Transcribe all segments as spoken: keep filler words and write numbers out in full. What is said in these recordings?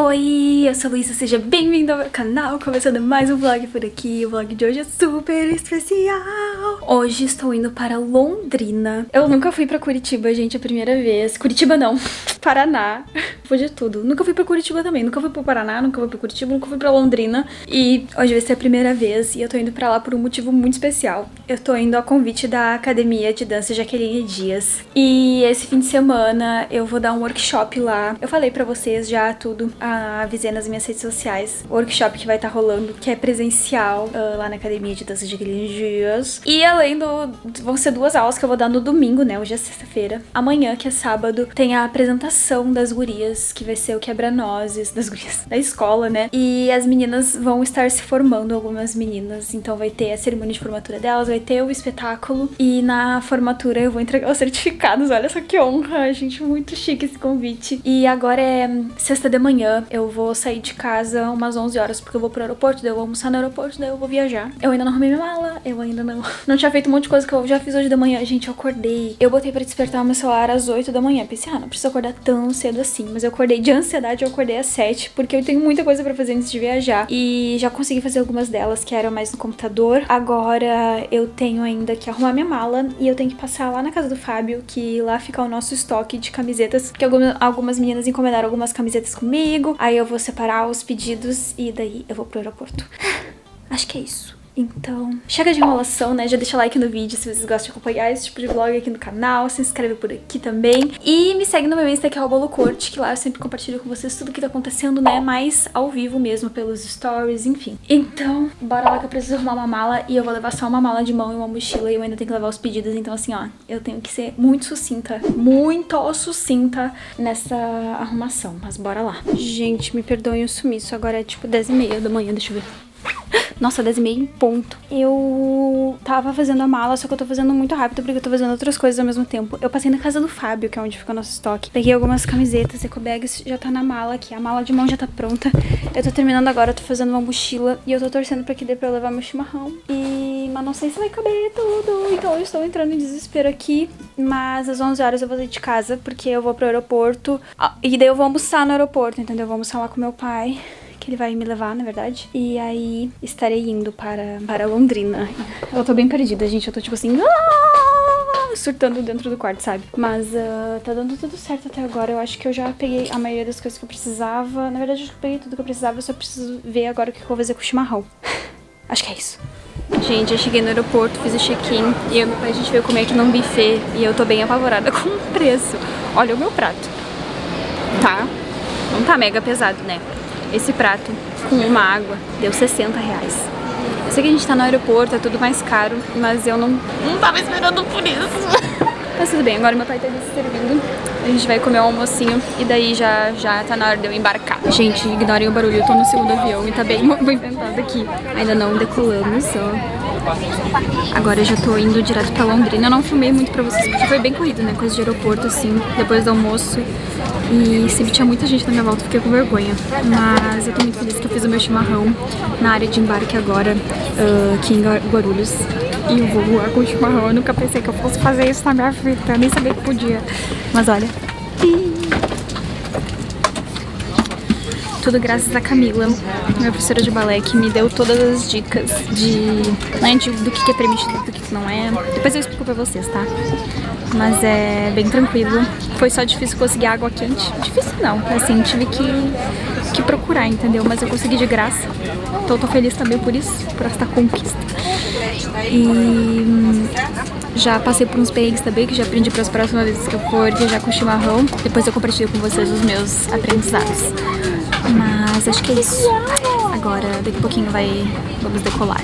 Oi, eu sou a Luísa, seja bem-vindo ao meu canal, começando mais um vlog por aqui. O vlog de hoje é super especial. Hoje estou indo para Londrina. Eu nunca fui pra Curitiba, gente, a primeira vez. Curitiba não, Paraná. Foi de tudo. Nunca fui pra Curitiba também, nunca fui pro Paraná, nunca fui pra Curitiba, nunca fui pra Londrina. E hoje vai ser a primeira vez e eu tô indo pra lá por um motivo muito especial. Eu tô indo a convite da Academia de Dança Jaqueline Dias. E esse fim de semana eu vou dar um workshop lá. Eu falei pra vocês já tudo. Ah, avisei nas minhas redes sociais. O workshop que vai estar tá rolando, que é presencial uh, lá na Academia de Dança de Jaqueline Dias. E além do... vão ser duas aulas que eu vou dar no domingo, né? Hoje é sexta-feira. Amanhã, que é sábado, tem a apresentação das gurias, que vai ser o quebra-nozes das gurias da escola, né? E as meninas vão estar se formando, algumas meninas. Então vai ter a cerimônia de formatura delas, vai ter o espetáculo. E na formatura eu vou entregar os certificados. Olha só que honra, gente. Muito chique esse convite. E agora é sexta de manhã. Amanhã eu vou sair de casa umas onze horas, porque eu vou pro aeroporto, daí eu vou almoçar no aeroporto, daí eu vou viajar. Eu ainda não arrumei minha mala, eu ainda não... Não tinha feito um monte de coisa que eu já fiz hoje de manhã. Gente, eu acordei. Eu botei pra despertar o meu celular às oito da manhã. Pensei, ah, não preciso acordar tão cedo assim. Mas eu acordei de ansiedade, eu acordei às sete, porque eu tenho muita coisa pra fazer antes de viajar. E já consegui fazer algumas delas, que eram mais no computador. Agora eu tenho ainda que arrumar minha mala e eu tenho que passar lá na casa do Fábio, que lá fica o nosso estoque de camisetas, que algumas, algumas meninas encomendaram algumas camisetas comigo. Aí eu vou separar os pedidos e daí eu vou pro aeroporto. Acho que é isso. Então, chega de enrolação, né? Já deixa like no vídeo se vocês gostam de acompanhar esse tipo de vlog aqui no canal. Se inscreve por aqui também. E me segue no meu Insta, que é o Bolo Corte, que lá eu sempre compartilho com vocês tudo que tá acontecendo, né? Mais ao vivo mesmo, pelos stories, enfim. Então, bora lá que eu preciso arrumar uma mala e eu vou levar só uma mala de mão e uma mochila e eu ainda tenho que levar os pedidos. Então, assim, ó, eu tenho que ser muito sucinta, muito sucinta nessa arrumação. Mas bora lá. Gente, me perdoem o sumiço. Agora é tipo dez e meia da manhã, deixa eu ver. Nossa, dez e meia em ponto. Eu tava fazendo a mala, só que eu tô fazendo muito rápido porque eu tô fazendo outras coisas ao mesmo tempo. Eu passei na casa do Fábio, que é onde fica o nosso estoque. Peguei algumas camisetas, ecobags, já tá na mala aqui. A mala de mão já tá pronta. Eu tô terminando agora, eu tô fazendo uma mochila e eu tô torcendo pra que dê pra eu levar meu chimarrão. E... mas não sei se vai caber tudo, então eu estou entrando em desespero aqui. Mas às onze horas eu vou sair de casa porque eu vou pro aeroporto. E daí eu vou almoçar no aeroporto, entendeu? Eu vou almoçar lá com meu pai. Ele vai me levar, na verdade. E aí estarei indo para, para Londrina. Eu tô bem perdida, gente. Eu tô tipo assim... surtando dentro do quarto, sabe? Mas uh, tá dando tudo certo até agora. Eu acho que eu já peguei a maioria das coisas que eu precisava. Na verdade, eu peguei tudo que eu precisava. Eu só preciso ver agora o que eu vou fazer com o chimarrão. Acho que é isso. Gente, eu cheguei no aeroporto, fiz o check-in. E eu e meu pai, a gente veio comer aqui num buffet. E eu tô bem apavorada com o preço. Olha o meu prato. Tá? Não tá mega pesado, né? Esse prato com uma água deu sessenta reais. Eu sei que a gente tá no aeroporto, é tudo mais caro, mas eu não, não tava esperando por isso. Mas tudo bem, agora meu pai tá se servindo. A gente vai comer um almocinho e daí já, já tá na hora de eu embarcar. Gente, ignorem o barulho, eu tô no segundo avião e tá bem movimentado aqui. Ainda não decolamos, ó. Agora eu já tô indo direto pra Londrina. Eu não filmei muito pra vocês porque foi bem corrido, né? Coisa de aeroporto, assim, depois do almoço. E sempre tinha muita gente na minha volta, fiquei com vergonha. Mas eu tô muito feliz que eu fiz o meu chimarrão na área de embarque agora, uh, aqui em Guarulhos. E eu vou voar com o chimarrão. Eu nunca pensei que eu fosse fazer isso na minha vida, eu nem sabia que podia. Mas olha. Tudo graças a Camila, minha professora de balé, que me deu todas as dicas de, né, de do que é permitido e do que não é. Depois eu explico pra vocês, tá? Mas é bem tranquilo. Foi só difícil conseguir água quente. Difícil não, assim, tive que, que procurar, entendeu? Mas eu consegui de graça. Então eu tô feliz também por isso, por esta conquista. E já passei por uns perrengues também, que já aprendi para as próximas vezes que eu for viajar com chimarrão. Depois eu compartilho com vocês os meus aprendizados. Mas acho que é isso. Agora, daqui a pouquinho vai... vamos decolar.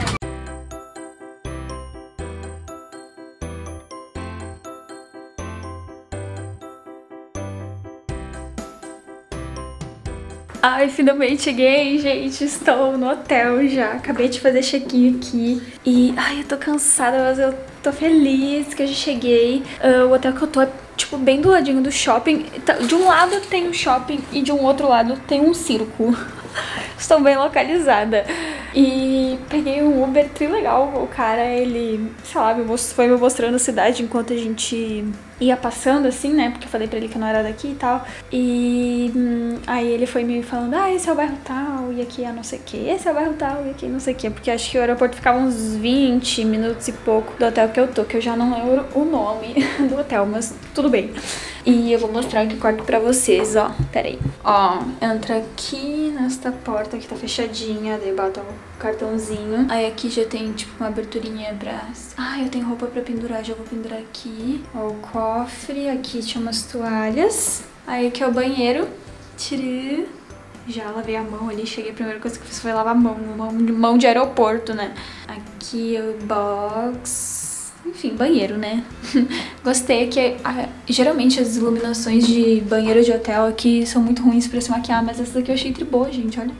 Ai, finalmente cheguei, gente. Estou no hotel já. Acabei de fazer check-in aqui. E, ai, eu tô cansada, mas eu tô feliz que eu já cheguei. Uh, o hotel que eu tô é, tipo, bem do ladinho do shopping. De um lado tem um shopping e de um outro lado tem um circo. Estou bem localizada. E peguei um Uber trilegal. O cara, ele, sei lá, me most... foi me mostrando a cidade enquanto a gente ia passando, assim, né? Porque eu falei pra ele que eu não era daqui e tal. E hum, aí ele foi me falando, ah, esse é o bairro tal, e aqui é não sei o que. Esse é o bairro tal, e aqui não sei o que. Porque acho que o aeroporto ficava uns vinte minutos e pouco do hotel que eu tô, que eu já não lembro o nome do hotel, mas tudo bem. E eu vou mostrar aqui o quarto pra vocês, ó. Pera aí. Ó, entra aqui nesta porta que tá fechadinha, daí bota o cartãozinho. Aí aqui já tem, tipo, uma aberturinha pra... Ah, eu tenho roupa pra pendurar, já vou pendurar aqui. Ó, o cofre, aqui tinha umas toalhas. Aí aqui é o banheiro. Tirei. Já lavei a mão ali, cheguei, a primeira coisa que eu fiz foi lavar a mão, mão, mão de aeroporto, né? Aqui é o box... Enfim, banheiro, né? Gostei que ah, geralmente as iluminações de banheiro de hotel aqui são muito ruins pra se maquiar, mas essa daqui eu achei tri boa, gente, olha.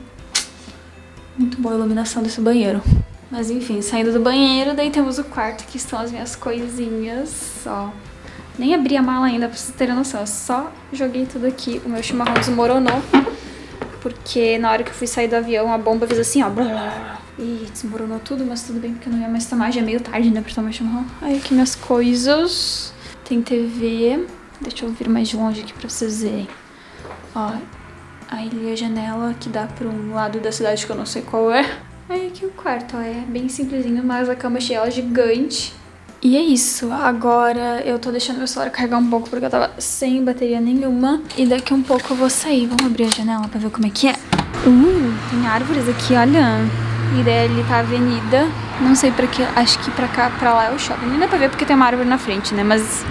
Muito boa a iluminação desse banheiro. Mas enfim, saindo do banheiro, daí temos o quarto, que estão as minhas coisinhas, ó. Nem abri a mala ainda, pra vocês terem noção, eu só joguei tudo aqui. O meu chimarrão desmoronou, porque na hora que eu fui sair do avião, a bomba fez assim, ó. Blá, blá. E desmoronou tudo, mas tudo bem, porque eu não ia mais tomar. Já é meio tarde, né, pra tomar chimarrão. Aí aqui minhas coisas. Tem T V. Deixa eu vir mais de longe aqui pra vocês verem. Ó, aí ali a janela que dá pra um lado da cidade que eu não sei qual é. Aí aqui o quarto, ó, é bem simplesinho, mas a cama achei ela gigante. E é isso, agora eu tô deixando meu celular carregar um pouco porque eu tava sem bateria nenhuma. E daqui a um pouco eu vou sair. Vamos abrir a janela pra ver como é que é. Uh, tem árvores aqui, olha. E daí ali tá a avenida. Não sei pra que, acho que pra cá, pra lá é o shopping. Nem dá pra ver porque tem uma árvore na frente, né? Mas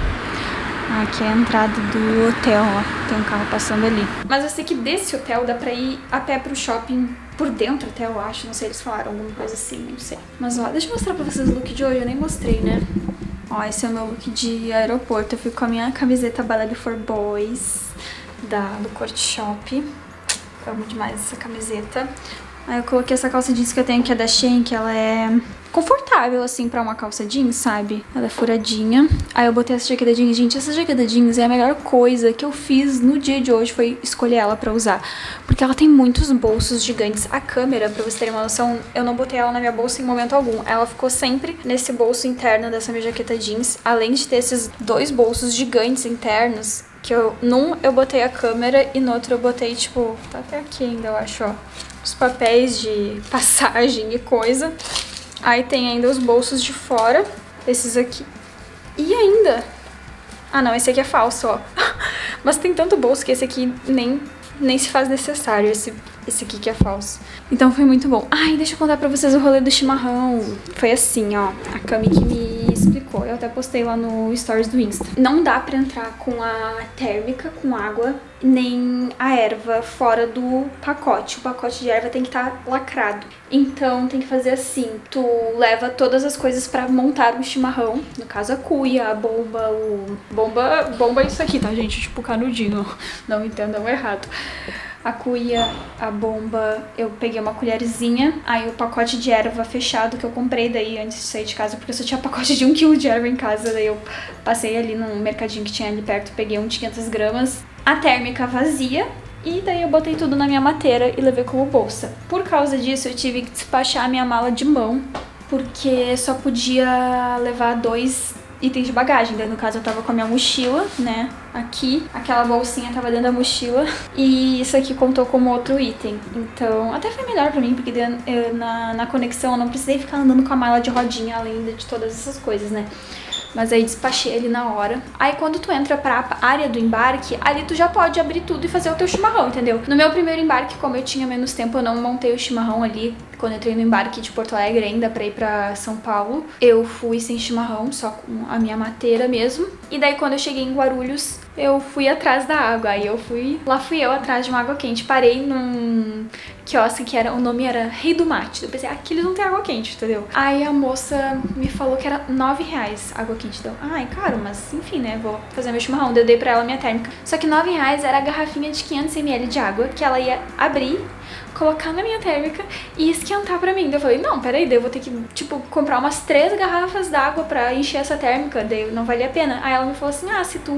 aqui é a entrada do hotel, ó. Tem um carro passando ali. Mas eu sei que desse hotel dá pra ir a pé pro shopping por dentro até, eu acho. Não sei, eles falaram alguma coisa assim, não sei. Mas ó, deixa eu mostrar pra vocês o look de hoje. Eu nem mostrei, né? Ó, esse é o meu look de aeroporto. Eu fico com a minha camiseta Ballet for Boys da, do Court Shop. Eu amo demais essa camiseta. Aí eu coloquei essa calça jeans que eu tenho, que é da Shein, que ela é confortável, assim, pra uma calça jeans, sabe? Ela é furadinha. Aí eu botei essa jaqueta jeans. Gente, essa jaqueta jeans é a melhor coisa que eu fiz no dia de hoje, foi escolher ela pra usar. Porque ela tem muitos bolsos gigantes. A câmera, pra vocês terem uma noção, eu não botei ela na minha bolsa em momento algum. Ela ficou sempre nesse bolso interno dessa minha jaqueta jeans. Além de ter esses dois bolsos gigantes internos, que eu, num eu botei a câmera e no outro eu botei, tipo, tá até aqui ainda, eu acho, ó, os papéis de passagem e coisa. Aí tem ainda os bolsos de fora, esses aqui. E ainda... Ah, não, esse aqui é falso, ó. Mas tem tanto bolso que esse aqui nem, nem se faz necessário, esse, esse aqui que é falso. Então foi muito bom. Ai, deixa eu contar pra vocês o rolê do chimarrão. Foi assim, ó, a Cami que me explicou. Eu até postei lá no stories do Insta. Não dá pra entrar com a térmica, com água, nem a erva fora do pacote. O pacote de erva tem que estar lacrado. Então tem que fazer assim, tu leva todas as coisas pra montar o chimarrão. No caso a cuia, a bomba, o... Bomba, bomba é isso aqui, tá, gente? Tipo canudinho, não entendam errado. A cuia, a bomba, eu peguei uma colherzinha, aí o pacote de erva fechado que eu comprei daí antes de sair de casa, porque eu só tinha pacote de um quilo de erva em casa, daí eu passei ali num mercadinho que tinha ali perto, peguei um de quinhentas gramas, a térmica vazia, e daí eu botei tudo na minha mateira e levei como bolsa. Por causa disso eu tive que despachar a minha mala de mão, porque só podia levar dois itens de bagagem. Daí no caso eu tava com a minha mochila, né, aqui, aquela bolsinha tava dentro da mochila e isso aqui contou como outro item. Então até foi melhor pra mim, porque eu, na, na conexão eu não precisei ficar andando com a mala de rodinha além de todas essas coisas, né. Mas aí despachei ali na hora. Aí quando tu entra pra área do embarque, ali tu já pode abrir tudo e fazer o teu chimarrão, entendeu? No meu primeiro embarque, como eu tinha menos tempo, eu não montei o chimarrão ali. Quando eu entrei no embarque de Porto Alegre ainda pra ir pra São Paulo, eu fui sem chimarrão, só com a minha mateira mesmo. E daí quando eu cheguei em Guarulhos, eu fui atrás da água. Aí eu fui... Lá fui eu atrás de uma água quente. Parei num quiosque que era... O nome era Rei do Mate. Eu pensei, aqui eles não tem água quente, entendeu? Aí a moça me falou que era nove reais água quente. Então, ai, caro, mas enfim, né? Vou fazer meu chimarrão. Eu dei pra ela minha térmica. Só que nove reais era a garrafinha de quinhentos mililitros de água que ela ia abrir, colocar na minha térmica e esquentar pra mim. Daí eu falei, não, peraí, daí eu vou ter que, tipo, comprar umas três garrafas d'água pra encher essa térmica, daí não valia a pena. Aí ela me falou assim, ah, se tu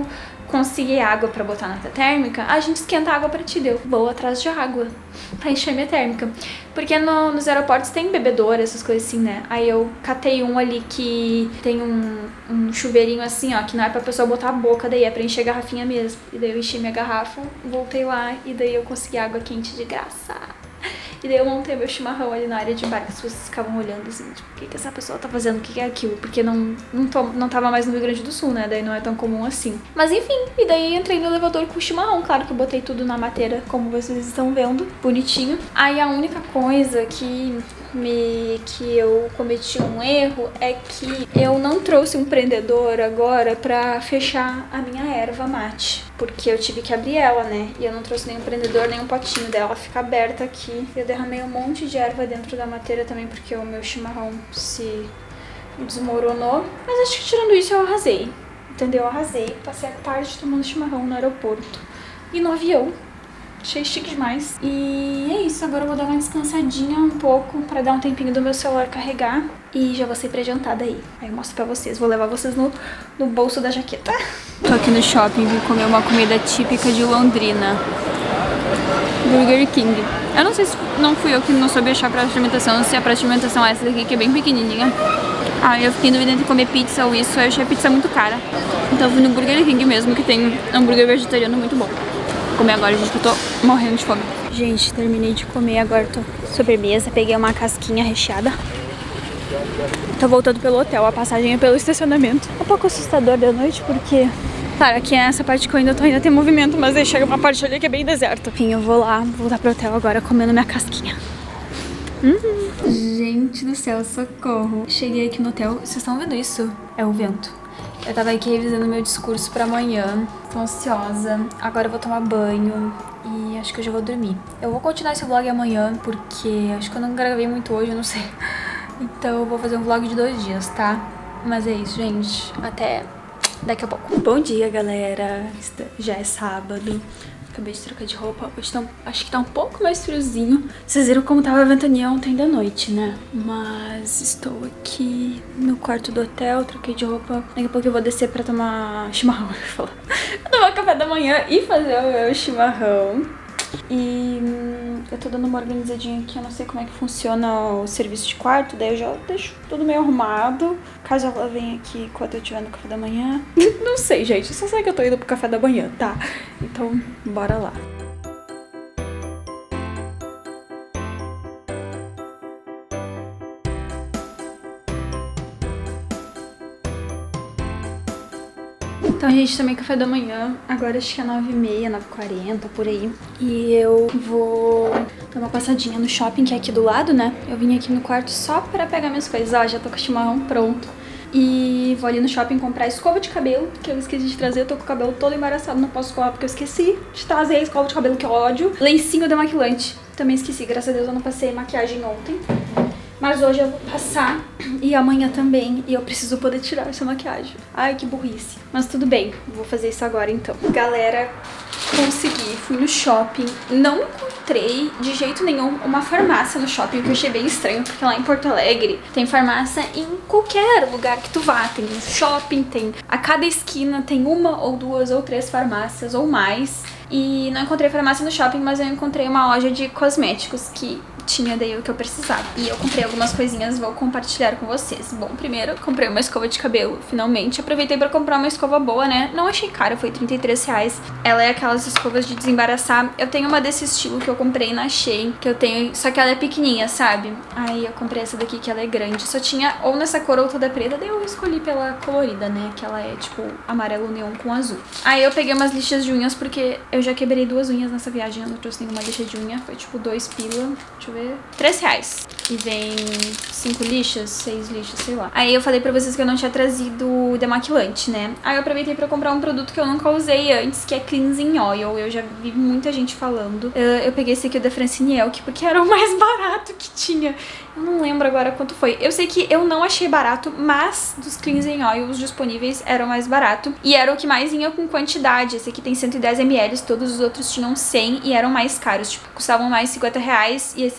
conseguir água pra botar na tua térmica, a gente esquenta a água pra ti, deu. Vou atrás de água pra encher minha térmica. Porque no, nos aeroportos tem bebedouro, essas coisas assim, né? Aí eu catei um ali que tem um, um chuveirinho assim, ó, que não é pra pessoa botar a boca, daí é pra encher a garrafinha mesmo. E daí eu enchi minha garrafa, voltei lá e daí eu consegui água quente de graça. E daí eu montei meu chimarrão ali na área de bar, que as pessoas ficavam olhando assim, tipo, o que que essa pessoa tá fazendo, o que que é aquilo? Porque não, não, to, não tava mais no Rio Grande do Sul, né, daí não é tão comum assim. Mas enfim, e daí entrei no elevador com o chimarrão, claro que eu botei tudo na mateira, como vocês estão vendo, bonitinho. Aí a única coisa que... Me, que eu cometi um erro é que eu não trouxe um prendedor agora pra fechar a minha erva mate, porque eu tive que abrir ela, né, e eu não trouxe nenhum prendedor, nem um potinho dela, fica aberta aqui. Eu derramei um monte de erva dentro da mateira também, porque o meu chimarrão se desmoronou, mas acho que tirando isso eu arrasei, entendeu? Eu arrasei, passei a tarde tomando chimarrão no aeroporto e no avião. Achei chique demais. E é isso, agora eu vou dar uma descansadinha um pouco pra dar um tempinho do meu celular carregar. E já vou sair pra jantar daí. Aí eu mostro pra vocês, vou levar vocês no, no bolso da jaqueta. Tô aqui no shopping, vim comer uma comida típica de Londrina. Burger King. Eu não sei se não fui eu que não soube achar a praça de alimentação, se a praça de alimentação é essa daqui, que é bem pequenininha. Ah, eu fiquei em dúvida entre comer pizza ou isso, eu achei a pizza muito cara. Então eu fui no Burger King mesmo, que tem hambúrguer vegetariano muito bom. Vou comer agora, gente, que eu tô morrendo de fome. Gente, terminei de comer, agora tô sobremesa, peguei uma casquinha recheada. Tô voltando pelo hotel, a passagem é pelo estacionamento. É um pouco assustador da noite, porque... Claro, aqui é essa parte que eu ainda tô, ainda tem movimento, mas aí chega uma parte ali que é bem deserto. Enfim, eu vou lá, voltar pro hotel agora comendo minha casquinha. Uhum. Gente do céu, socorro. Cheguei aqui no hotel, vocês estão vendo isso? É o vento. Eu tava aqui revisando meu discurso pra amanhã, tô ansiosa. Agora eu vou tomar banho e acho que eu já vou dormir. Eu vou continuar esse vlog amanhã, porque acho que eu não gravei muito hoje, eu não sei. Então eu vou fazer um vlog de dois dias, tá? Mas é isso, gente. Até daqui a pouco. Bom dia, galera. Já é sábado. Acabei de trocar de roupa. Hoje tá, acho que tá um pouco mais friozinho. Vocês viram como tava a ventania ontem da noite, né? Mas estou aqui no quarto do hotel, troquei de roupa. Daqui a pouco eu vou descer pra tomar chimarrão, eu vou falar. Vou tomar café da manhã e fazer o meu chimarrão. E hum, eu tô dando uma organizadinha aqui, eu não sei como é que funciona o serviço de quarto, daí eu já deixo tudo meio arrumado, caso ela venha aqui enquanto eu estiver no café da manhã. Não sei, gente, só sei que eu tô indo pro café da manhã, tá? Então, bora lá. Então, gente, tomei café da manhã, agora acho que é nove e meia, nove e quarenta, por aí. E eu vou dar uma passadinha no shopping, que é aqui do lado, né? Eu vim aqui no quarto só pra pegar minhas coisas. Ó, já tô com o chimarrão pronto. E vou ali no shopping comprar escova de cabelo, que eu esqueci de trazer. Eu tô com o cabelo todo embaraçado, não posso escovar porque eu esqueci de trazer a escova de cabelo, que eu ódio. Lencinho demaquilante, também esqueci, graças a Deus eu não passei maquiagem ontem. Mas hoje eu vou passar e amanhã também, e eu preciso poder tirar essa maquiagem. Ai, que burrice. Mas tudo bem, vou fazer isso agora então. Galera, consegui, fui no shopping, não encontrei de jeito nenhum uma farmácia no shopping, o que eu achei bem estranho, porque lá em Porto Alegre tem farmácia em qualquer lugar que tu vá. Tem no shopping, tem a cada esquina tem uma ou duas ou três farmácias ou mais. E não encontrei farmácia no shopping, mas eu encontrei uma loja de cosméticos que tinha daí o que eu precisava. E eu comprei algumas coisinhas, vou compartilhar com vocês. Bom, primeiro eu comprei uma escova de cabelo, finalmente. Aproveitei pra comprar uma escova boa, né? Não achei cara, foi trinta e três reais. Ela é aquelas escovas de desembaraçar. Eu tenho uma desse estilo que eu comprei na Shein, que eu tenho, só que ela é pequenininha, sabe? Aí eu comprei essa daqui que ela é grande. Só tinha ou nessa cor ou toda preta, daí eu escolhi pela colorida, né? Que ela é tipo amarelo neon com azul. Aí eu peguei umas lixas de unhas, porque eu já quebrei duas unhas nessa viagem, eu não trouxe nenhuma lixa de unha. Foi tipo dois pila, deixa eu ver, três reais. E vem cinco lixas, seis lixas, sei lá. Aí eu falei pra vocês que eu não tinha trazido demaquilante, né? Aí eu aproveitei pra comprar um produto que eu nunca usei antes, que é Cleansing Oil. Eu já vi muita gente falando. Eu, eu peguei esse aqui, o da Francine Elk, porque era o mais barato que tinha. Eu não lembro agora quanto foi. Eu sei que eu não achei barato, mas dos Cleansing Oils disponíveis era o mais barato. E era o que mais vinha com quantidade. Esse aqui tem cento e dez mililitros, todos os outros tinham cem e eram mais caros. Tipo, custavam mais cinquenta reais. E esse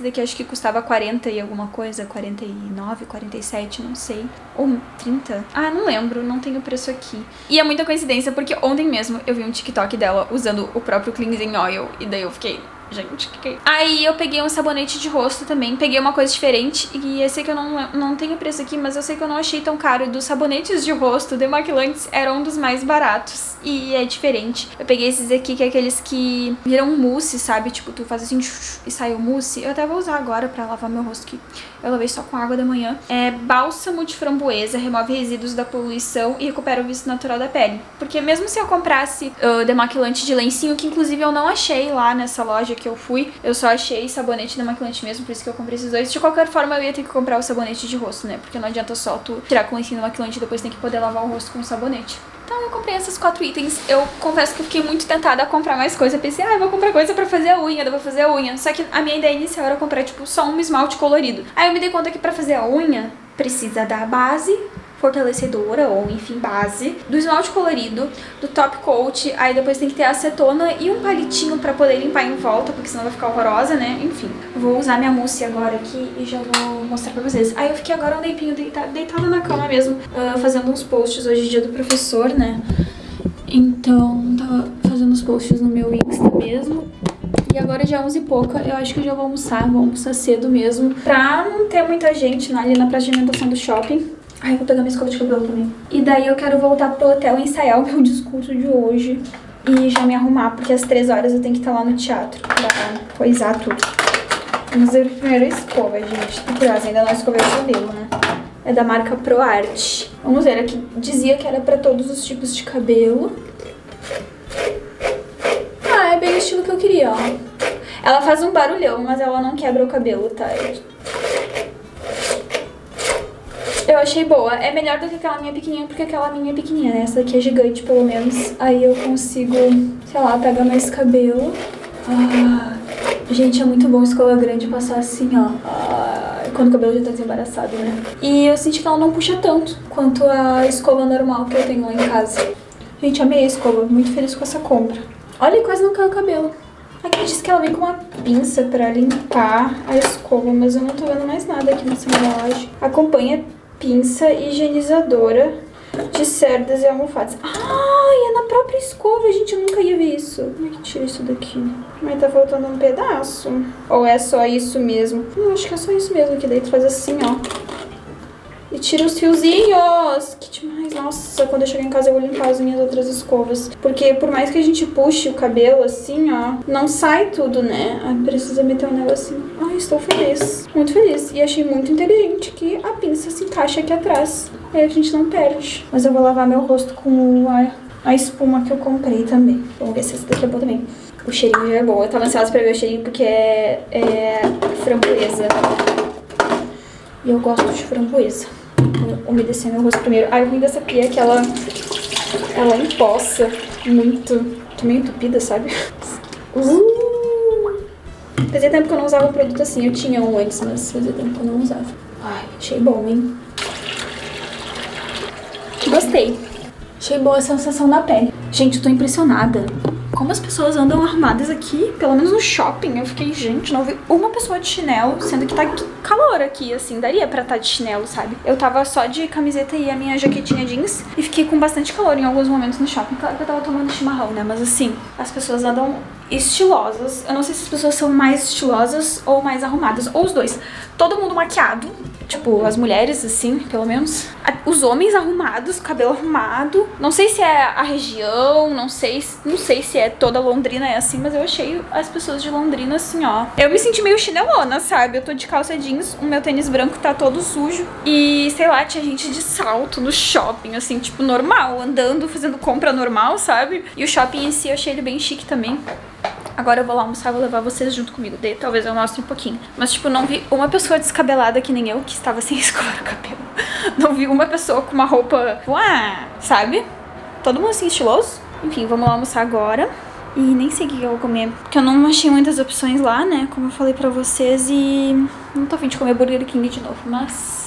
daqui acho que custava quarenta e alguma coisa, quarenta e nove, quarenta e sete, não sei. Ou trinta? Ah, não lembro, não tenho preço aqui. E é muita coincidência, porque ontem mesmo eu vi um TikTok dela usando o próprio Cleansing Oil, e daí eu fiquei... Gente, que que é? Aí eu peguei um sabonete de rosto também, peguei uma coisa diferente, e eu sei que eu não, não tenho preço aqui, mas eu sei que eu não achei tão caro. Dos sabonetes de rosto demaquilantes era um dos mais baratos, e é diferente. Eu peguei esses aqui, que é aqueles que viram mousse, sabe? Tipo, tu faz assim e sai o mousse. Eu até vou usar agora pra lavar meu rosto, que eu lavei só com água da manhã. É bálsamo de framboesa, remove resíduos da poluição e recupera o viço natural da pele. Porque mesmo se eu comprasse uh, demaquilante de lencinho, que inclusive eu não achei lá nessa loja que eu fui, eu só achei sabonete demaquilante mesmo, por isso que eu comprei esses dois. De qualquer forma, eu ia ter que comprar o sabonete de rosto, né? Porque não adianta só tu tirar com lencinho demaquilante e depois tem que poder lavar o rosto com o sabonete. Então eu comprei esses quatro itens. Eu confesso que eu fiquei muito tentada a comprar mais coisa. Eu pensei, ah, eu vou comprar coisa pra fazer a unha, eu vou fazer a unha. Só que a minha ideia inicial era comprar, tipo, só um esmalte colorido. Aí eu me dei conta que pra fazer a unha, precisa da base fortalecedora, ou enfim, base, do esmalte colorido, do top coat, aí depois tem que ter a acetona e um palitinho pra poder limpar em volta, porque senão vai ficar horrorosa, né? Enfim, vou usar minha mousse agora aqui e já vou mostrar pra vocês. Aí eu fiquei agora um tempinho deitada, deitada na cama mesmo, uh, fazendo uns posts. Hoje é dia do professor, né? Então, tava fazendo uns posts no meu Insta mesmo. E agora já é onze e pouca, eu acho que eu já vou almoçar, vou almoçar cedo mesmo, pra não ter muita gente ali na praça de alimentação do shopping. Ai, eu vou pegar minha escova de cabelo também. E daí eu quero voltar pro hotel e ensaiar o meu discurso de hoje. E já me arrumar, porque às três horas eu tenho que estar lá no teatro pra coisar tudo. Vamos ver primeiro a escova, gente. Tô curiosa, ainda não escovei o cabelo, né? É da marca ProArt. Vamos ver, aqui dizia que era pra todos os tipos de cabelo. Ah, é bem o estilo que eu queria, ó. Ela faz um barulhão, mas ela não quebra o cabelo, tá? Eu achei boa. É melhor do que aquela minha pequenininha, porque aquela minha é pequenininha, né? Essa aqui é gigante, pelo menos. Aí eu consigo, sei lá, pegar mais cabelo. Ah, gente, é muito bom escova grande passar assim, ó. Ah, quando o cabelo já tá desembaraçado, né? E eu senti que ela não puxa tanto quanto a escova normal que eu tenho lá em casa. Gente, amei a escova. Muito feliz com essa compra. Olha, quase não caiu o cabelo. Aqui diz que ela vem com uma pinça pra limpar a escova, mas eu não tô vendo mais nada aqui nessa embalagem. Acompanha pinça higienizadora de cerdas e almofadas. Ah, é na própria escova, gente, eu nunca ia ver isso. Como é que tira isso daqui? Mas tá faltando um pedaço. Ou é só isso mesmo? Não, acho que é só isso mesmo, que daí tu faz assim, ó. E tira os fiozinhos. Que demais. Nossa, quando eu chegar em casa eu vou limpar as minhas outras escovas. Porque por mais que a gente puxe o cabelo assim, ó, não sai tudo, né? Ah, precisa meter um negocinho. Ai, estou feliz. Muito feliz. E achei muito inteligente que a pinça se encaixa aqui atrás. Aí a gente não perde. Mas eu vou lavar meu rosto com a, a espuma que eu comprei também. Vamos ver se essa daqui é boa também. O cheirinho já é bom. Eu tava ansiosa pra ver o cheirinho porque é, é framboesa. E eu gosto de framboesa. Vou umedecer meu rosto primeiro. Ai, o ruim dessa pia é que ela, ela empoça muito. Tô meio entupida, sabe? Uh! Fazia tempo que eu não usava um produto assim. Eu tinha um antes, mas fazia tempo que eu não usava. Ai, achei bom, hein? Gostei. Achei boa a sensação da pele. Gente, eu tô impressionada. Como as pessoas andam arrumadas aqui, pelo menos no shopping. Eu fiquei, gente, não vi uma pessoa de chinelo, sendo que tá calor aqui, assim, daria pra estar de chinelo, sabe? Eu tava só de camiseta e a minha jaquetinha jeans e fiquei com bastante calor em alguns momentos no shopping. Claro que eu tava tomando chimarrão, né? Mas assim, as pessoas andam estilosas. Eu não sei se as pessoas são mais estilosas ou mais arrumadas, ou os dois. Todo mundo maquiado, tipo, as mulheres, assim, pelo menos. Os homens arrumados, cabelo arrumado. Não sei se é a região, não sei, não sei se é toda Londrina é assim, mas eu achei as pessoas de Londrina assim, ó. Eu me senti meio chinelona, sabe? Eu tô de calça jeans, o meu tênis branco tá todo sujo. E, sei lá, tinha gente de salto no shopping, assim, tipo, normal, andando, fazendo compra normal, sabe? E o shopping em si eu achei ele bem chique também. Agora eu vou lá almoçar, vou levar vocês junto comigo. Daí talvez eu mostre um pouquinho. Mas, tipo, não vi uma pessoa descabelada que nem eu, que estava sem escovar o cabelo. Não vi uma pessoa com uma roupa, uá, sabe? Todo mundo assim, estiloso. Enfim, vamos lá almoçar agora. E nem sei o que eu vou comer, porque eu não achei muitas opções lá, né? Como eu falei pra vocês. E não tô a fim de comer Burger King de novo, mas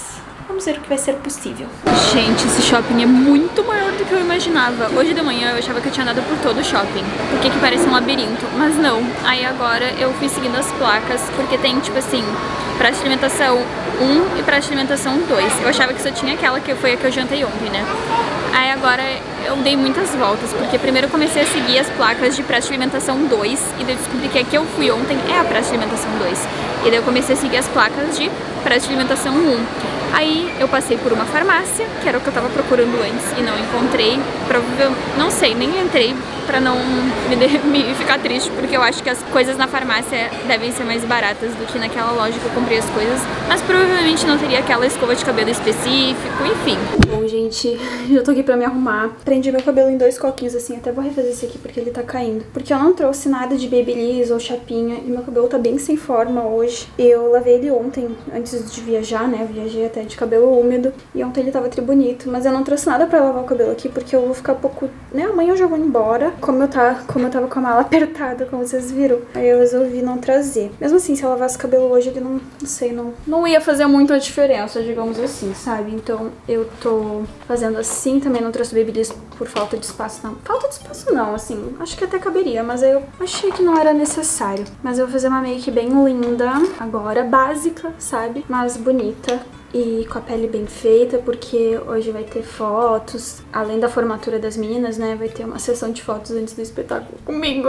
Vamos ver o que vai ser possível. Gente, esse shopping é muito maior do que eu imaginava. Hoje de manhã eu achava que eu tinha andado por todo o shopping, porque que parece um labirinto, mas não. Aí agora eu fui seguindo as placas, porque tem tipo assim, praça de alimentação um e praça de alimentação dois. Eu achava que só tinha aquela que foi a que eu jantei ontem, né? Aí agora eu dei muitas voltas, porque primeiro eu comecei a seguir as placas de praça de alimentação dois, e daí eu descobri que a que eu fui ontem é a praça de alimentação dois. E daí eu comecei a seguir as placas de praça de alimentação um. Aí eu passei por uma farmácia, que era o que eu tava procurando antes e não encontrei. Provavelmente, não sei, nem entrei pra não me, de, me ficar triste, porque eu acho que as coisas na farmácia devem ser mais baratas do que naquela loja que eu comprei as coisas. Mas provavelmente não teria aquela escova de cabelo específico, enfim. Bom, gente, já tô aqui pra me arrumar. Prendi meu cabelo em dois coquinhos assim, até vou refazer esse aqui porque ele tá caindo. Porque eu não trouxe nada de babyliss ou chapinha e meu cabelo tá bem sem forma hoje. Eu lavei ele ontem, antes de viajar, né? Eu viajei até de cabelo úmido e ontem ele tava tri bonito, mas eu não trouxe nada pra lavar o cabelo aqui porque eu vou ficar pouco, né, amanhã eu já vou embora, como eu, tá, como eu tava com a mala apertada, como vocês viram, aí eu resolvi não trazer. Mesmo assim, se eu lavasse o cabelo hoje, ele não, não sei, não, não ia fazer muita diferença, digamos assim, sabe? Então eu tô fazendo assim, também não trouxe babyliss por falta de espaço, não. Falta de espaço não, assim, acho que até caberia, mas aí eu achei que não era necessário. Mas eu vou fazer uma make bem linda agora, básica, sabe? Mas bonita. E com a pele bem feita, porque hoje vai ter fotos, além da formatura das meninas, né, vai ter uma sessão de fotos antes do espetáculo comigo.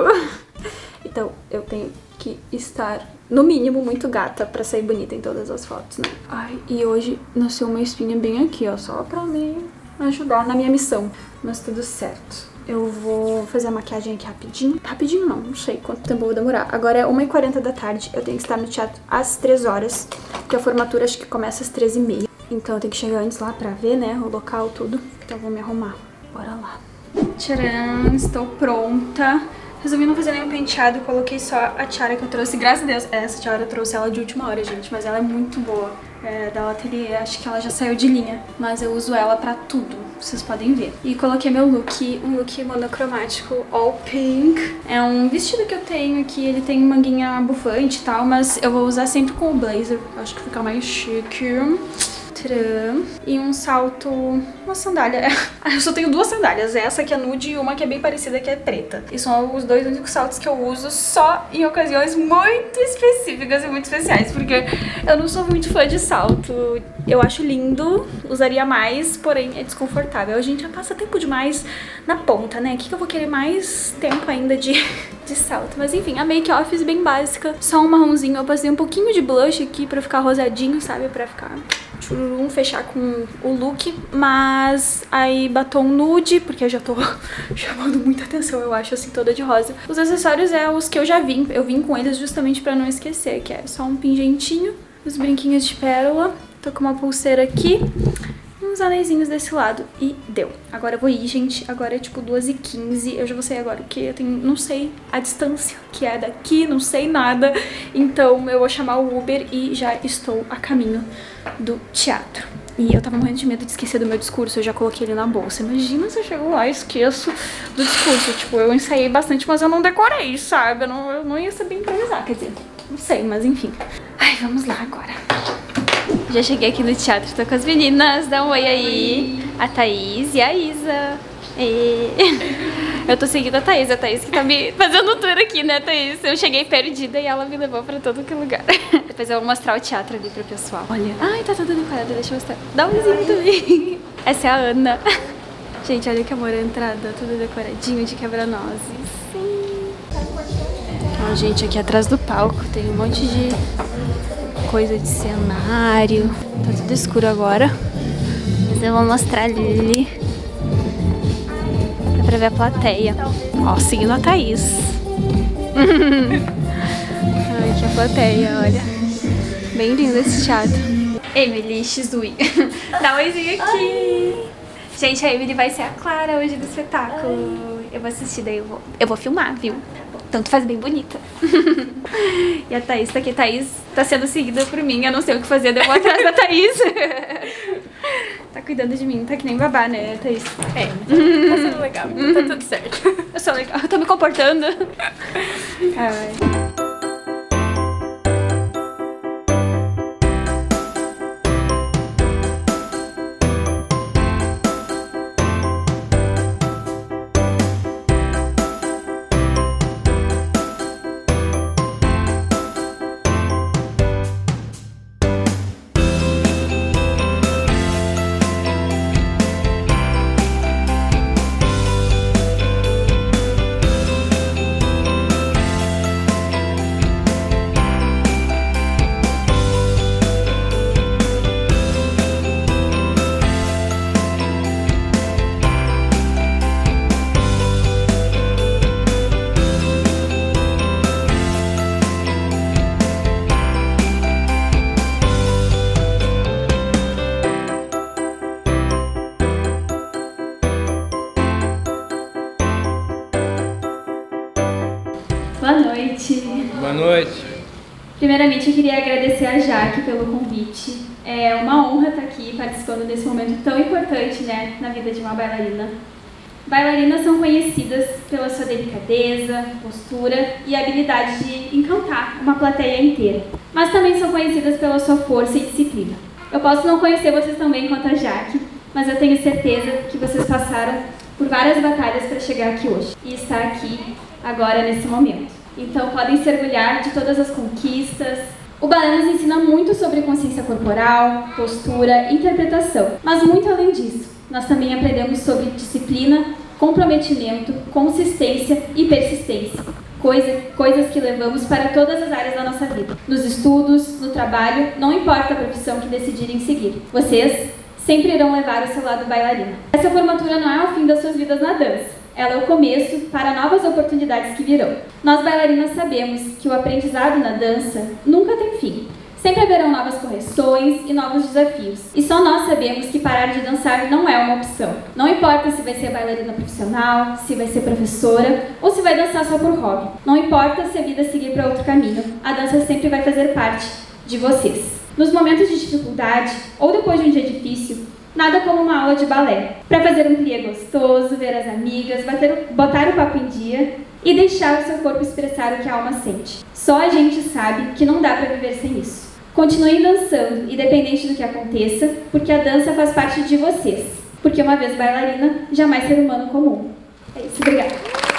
Então eu tenho que estar, no mínimo, muito gata pra sair bonita em todas as fotos, né. Ai, e hoje nasceu uma espinha bem aqui, ó, só pra me ajudar na minha missão, mas tudo certo. Eu vou fazer a maquiagem aqui rapidinho. Rapidinho não, não sei quanto tempo eu vou demorar. Agora é uma e quarenta da tarde, eu tenho que estar no teatro às três horas, porque a formatura acho que começa às treze e meia. Então eu tenho que chegar antes lá pra ver, né, o local, tudo. Então eu vou me arrumar. Bora lá. Tcharam, estou pronta. Resolvi não fazer nenhum penteado, coloquei só a tiara que eu trouxe. Graças a Deus, essa tiara eu trouxe ela de última hora, gente, mas ela é muito boa. É da Atelier, acho que ela já saiu de linha, mas eu uso ela pra tudo, vocês podem ver. E coloquei meu look, um look monocromático all pink. É um vestido que eu tenho aqui, ele tem manguinha bufante e tal, mas eu vou usar sempre com o blazer, acho que fica mais chique. Tcharam. E um salto, uma sandália. Eu só tenho duas sandálias, essa que é nude e uma que é bem parecida, que é preta. E são os dois únicos saltos que eu uso só em ocasiões muito específicas e muito especiais, porque eu não sou muito fã de salto. Eu acho lindo, usaria mais, porém é desconfortável. A gente já passa tempo demais na ponta, né? O que, que eu vou querer mais tempo ainda de, de salto? Mas enfim, a make-off bem básica, só um marronzinho. Eu passei um pouquinho de blush aqui pra ficar rosadinho, sabe? Pra ficar... chururum, fechar com o look, mas aí batom nude, porque eu já tô chamando muita atenção, eu acho, assim, toda de rosa. Os acessórios é os que eu já vim, eu vim com eles justamente pra não esquecer, que é só um pingentinho, os brinquinhos de pérola, tô com uma pulseira aqui, uns anéisinhos desse lado e deu. Agora eu vou ir, gente, agora é tipo duas e quinze, eu já vou sair agora, porque eu tenho, não sei a distância que é daqui, não sei nada, então eu vou chamar o Uber e já estou a caminho do teatro. E eu tava morrendo de medo de esquecer do meu discurso, eu já coloquei ele na bolsa. Imagina se eu chego lá e esqueço do discurso, tipo, eu ensaiei bastante, mas eu não decorei, sabe? Eu não, eu não ia saber improvisar, quer dizer, não sei, mas enfim. Ai, vamos lá agora. Já cheguei aqui no teatro, tô com as meninas, dá um oi aí. Oi. A Thaís e a Isa. E... eu tô seguindo a Thaís, a Thaís que tá me fazendo tour aqui, né, Thaís? Eu cheguei perdida e ela me levou pra todo que lugar. Depois eu vou mostrar o teatro ali pro pessoal. Olha, ai, tá tudo decorado, deixa eu mostrar. Dá um vizinho também. Essa é a Ana. Gente, olha que amor a entrada, tudo decoradinho de quebra-nozes. Sim. Ó, gente, aqui atrás do palco tem um monte de coisa de cenário. Tá tudo escuro agora, mas eu vou mostrar ali pra ver a plateia. Ó, seguindo a Thaís. Ai, que a plateia, olha. Bem lindo esse teatro. Emily Shizui. Dá um oizinho aqui. Ai. Gente, a Emily vai ser a Clara hoje do espetáculo. Ai. Eu vou assistir, daí eu vou, eu vou filmar, viu? Tanto faz bem bonita. E a Thaís tá aqui. A Thaís tá sendo seguida por mim. Eu não sei o que fazer, eu vou atrás da Thaís. Tá cuidando de mim, tá que nem babá, né, Thaís? É, tá sendo legal, tá tudo certo. Eu sou legal, eu tô me comportando. Ai. Primeiramente, eu queria agradecer a Jaque pelo convite. É uma honra estar aqui participando desse momento tão importante, né, na vida de uma bailarina. Bailarinas são conhecidas pela sua delicadeza, postura e habilidade de encantar uma plateia inteira. Mas também são conhecidas pela sua força e disciplina. Eu posso não conhecer vocês tão bem quanto a Jaque, mas eu tenho certeza que vocês passaram por várias batalhas para chegar aqui hoje e estar aqui agora nesse momento. Então podem se orgulhar de todas as conquistas. O balé nos ensina muito sobre consciência corporal, postura, interpretação, mas muito além disso, nós também aprendemos sobre disciplina, comprometimento, consistência e persistência, coisa, coisas que levamos para todas as áreas da nossa vida. Nos estudos, no trabalho, não importa a profissão que decidirem seguir. Vocês sempre irão levar o seu lado bailarina. Essa formatura não é o fim das suas vidas na dança. Ela é o começo para novas oportunidades que virão. Nós bailarinas sabemos que o aprendizado na dança nunca tem fim. Sempre haverão novas correções e novos desafios. E só nós sabemos que parar de dançar não é uma opção. Não importa se vai ser bailarina profissional, se vai ser professora ou se vai dançar só por hobby. Não importa se a vida seguir para outro caminho. A dança sempre vai fazer parte de vocês. Nos momentos de dificuldade ou depois de um dia difícil, nada como uma aula de balé. Para fazer um plié gostoso, ver as amigas, bater, botar o papo em dia e deixar o seu corpo expressar o que a alma sente. Só a gente sabe que não dá para viver sem isso. Continuem dançando, independente do que aconteça, porque a dança faz parte de vocês. Porque uma vez bailarina, jamais ser humano comum. É isso, obrigada.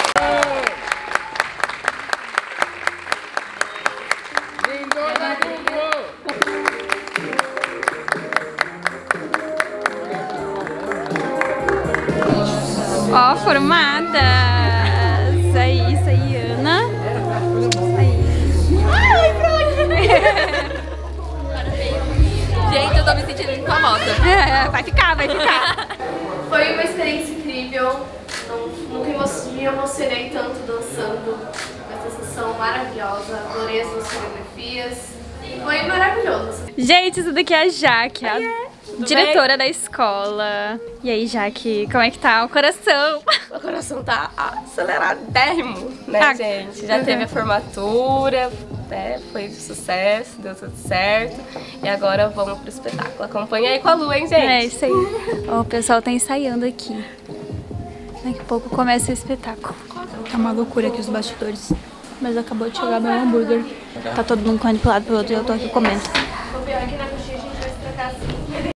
Ó, formadas! Aí, isso aí, Ana. Aí. Ai, pronto! Gente, eu tô me sentindo muito famosa. É, vai ficar, vai ficar. Foi uma experiência incrível. Não, nunca me emocionei tanto dançando. Uma sensação maravilhosa. Adorei as duas coreografias. Foi maravilhoso. Gente, isso daqui é a Jaque, a Tudo diretora bem? da escola. E aí, Jaque, como é que tá o coração? O coração tá aceleradérrimo, né, Ah, gente? Já uhum. teve a formatura, né? Foi sucesso, deu tudo certo. E agora vamos pro espetáculo. Acompanha aí com a Lu, hein, gente? É isso aí. Ó, o pessoal tá ensaiando aqui. Daqui a pouco começa o espetáculo. Tá uma loucura aqui os bastidores. Mas acabou de chegar meu hambúrguer. Tá todo mundo correndo pro lado pro outro e eu tô aqui comendo. O pior é que na coxinha a gente vai se trocar assim.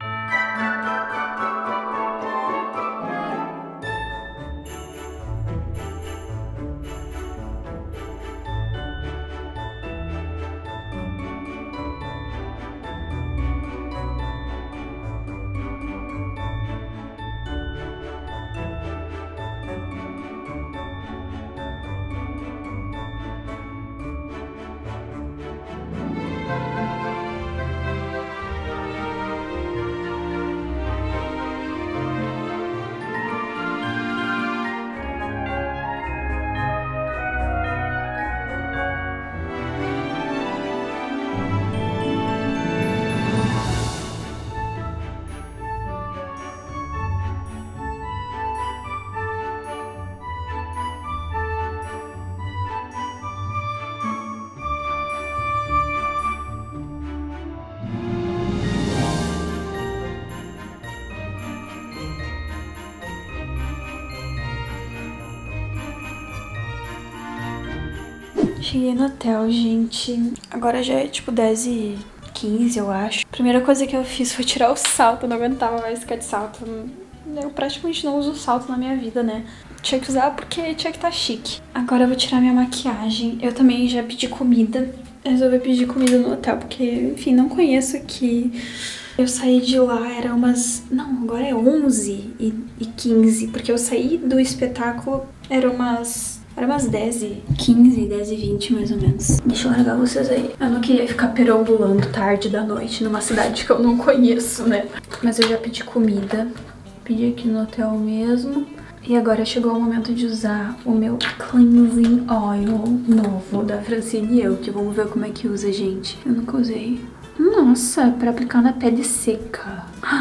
Cheguei no hotel, gente. Agora já é tipo dez e quinze, eu acho. A primeira coisa que eu fiz foi tirar o salto. Eu não aguentava mais ficar de salto. Eu praticamente não uso salto na minha vida, né? Tinha que usar porque tinha que estar chique. Agora eu vou tirar minha maquiagem. Eu também já pedi comida. Eu resolvi pedir comida no hotel porque, enfim, não conheço aqui. Eu saí de lá, era umas... Não, agora é onze e quinze. Porque eu saí do espetáculo, era umas... Era umas dez e quinze, dez e vinte mais ou menos. Deixa eu largar vocês aí. Eu não queria ficar perambulando tarde da noite numa cidade que eu não conheço, né? Mas eu já pedi comida. Pedi aqui no hotel mesmo. E agora chegou o momento de usar o meu Cleansing Oil novo da Francine Eu, que vamos ver como é que usa, gente. Eu nunca usei. Nossa, é pra aplicar na pele seca.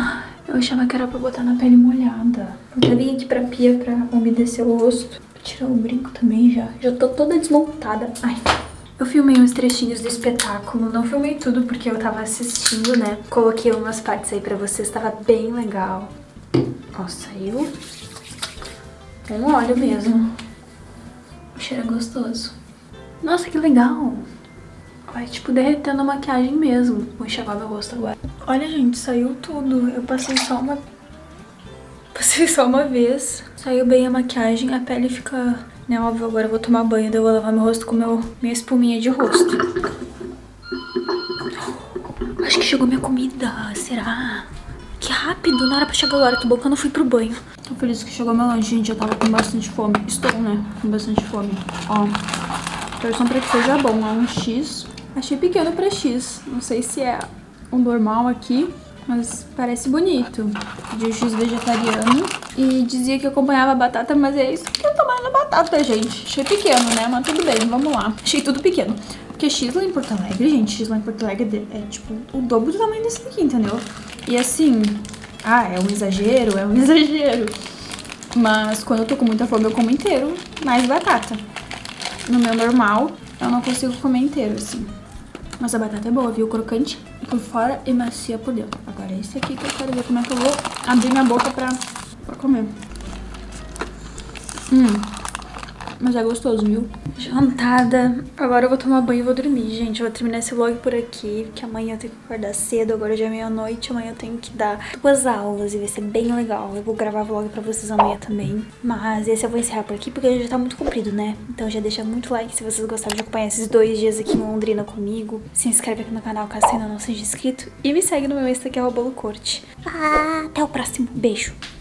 Eu achava que era pra botar na pele molhada. Eu já vim aqui pra pia pra umedecer o rosto. Vou tirar o brinco também já. Já tô toda desmontada. Ai, Eu filmei uns trechinhos do espetáculo, não filmei tudo porque eu tava assistindo, né? Coloquei umas partes aí pra vocês, tava bem legal. Ó, saiu um óleo mesmo. O cheiro é gostoso. Nossa, que legal! Vai, tipo, derretendo a maquiagem mesmo. Vou enxaguar meu rosto agora. Olha, gente, saiu tudo. Eu passei só uma... Passei só uma vez. Saiu bem a maquiagem, a pele fica... Né, óbvio, agora eu vou tomar banho, daí eu vou lavar meu rosto com meu, minha espuminha de rosto. Acho que chegou minha comida, será? Que rápido, não era pra chegar agora, que bom que eu não fui pro banho. Tô feliz que chegou meu lanche, gente, eu tava com bastante fome. Estou, né, com bastante fome. Ó, torção pra que seja bom, é um X. Achei pequeno pra X, não sei se é o normal aqui, mas parece bonito. Pedi o X vegetariano e dizia que acompanhava a batata, mas é isso que eu tamanho da batata, gente. Achei pequeno, né? Mas tudo bem, vamos lá. Achei tudo pequeno. Porque X lá em Porto Alegre, gente, X lá em Porto Alegre é tipo o dobro do tamanho desse daqui, entendeu? E assim, ah, é um exagero, é um exagero. Mas quando eu tô com muita fome eu como inteiro, mais batata. No meu normal, eu não consigo comer inteiro, assim. Mas a batata é boa, viu? Crocante por fora e macia por dentro. Agora é esse aqui que eu quero ver como é que eu vou abrir minha boca pra, pra comer. Hum, mas é gostoso, viu? Jantada. Agora eu vou tomar banho e vou dormir, gente. Eu vou terminar esse vlog por aqui, porque amanhã eu tenho que acordar cedo. Agora já é meia-noite, amanhã eu tenho que dar duas aulas e vai ser bem legal. Eu vou gravar vlog pra vocês amanhã também. Mas esse eu vou encerrar por aqui, porque já tá muito comprido, né? Então já deixa muito like se vocês gostaram de acompanhar esses dois dias aqui em Londrina comigo. Se inscreve aqui no canal caso ainda não seja inscrito. E me segue no meu Insta, que é arroba lucorte. Ah, até o próximo. Beijo!